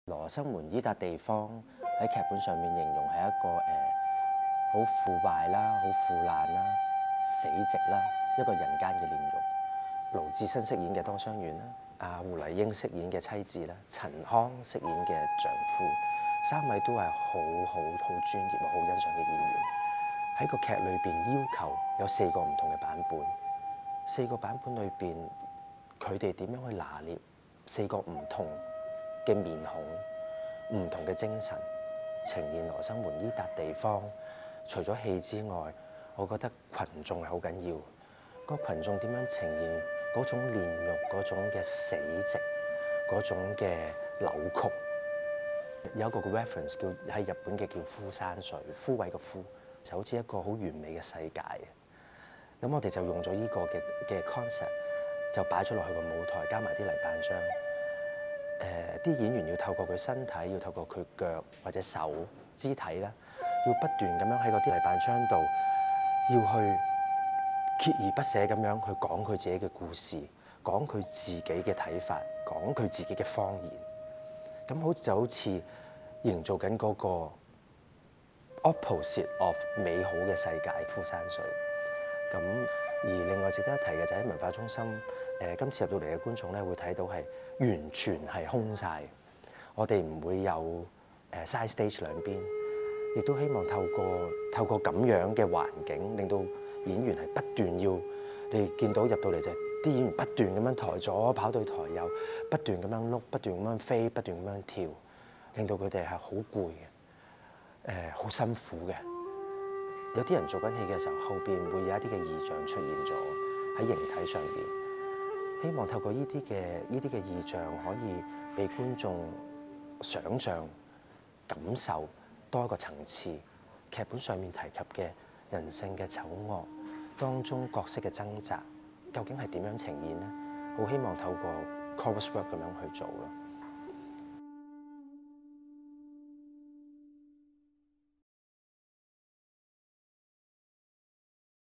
羅生門呢笪地方喺劇本上面形容係一個好腐敗啦、好腐爛啦、死寂啦，一個人間嘅煉獄。盧志新飾演嘅多襄丸啦，阿胡麗英飾演嘅妻子啦，陳康飾演嘅丈夫，三位都係好專業、好欣賞嘅演員。喺個劇裏邊要求有4個唔同嘅版本，4個版本裏邊佢哋點樣去拿捏4個唔同嘅面孔、唔同嘅精神，呈現羅生門呢笪地方。除咗戲之外，我覺得群眾係好緊要。個群眾點樣呈現嗰種煉獄、嗰種嘅死寂、嗰種嘅扭曲？有一個 reference 叫喺日本嘅叫枯山水，枯萎嘅枯，就好似一個好完美嘅世界。咁我哋就用咗呢個嘅 concept， 就擺咗落去個舞台，加埋啲泥板漿。啲演員要透過佢身體，要透過佢腳或者手肢體啦，要不斷咁樣喺嗰啲泥板漿度，要去鍥而不捨咁樣去講佢自己嘅故事，講佢自己嘅睇法，講佢自己嘅方言。咁就好似營造緊嗰個 opposite of 美好嘅世界枯山水。咁而另外值得一提嘅就喺文化中心，今次入到嚟嘅觀眾咧會睇到係完全係空晒，我哋唔會有side stage 兩邊，亦都希望透過咁樣嘅環境，令到演員係不斷要你見到入到嚟就係啲演員不斷咁樣台左跑到台右，不斷咁樣碌，不斷咁樣飛，不斷咁樣跳，令到佢哋係好攰嘅，好辛苦嘅。有啲人做緊戲嘅時候，後邊會有一啲嘅異象出現咗喺形體上邊，希望透過呢啲嘅異象，可以俾觀眾想像、感受多一個層次。劇本上面提及嘅人性嘅醜惡，當中角色嘅掙扎，究竟係點樣呈現呢？好希望透過 chorus work 咁樣去做咯。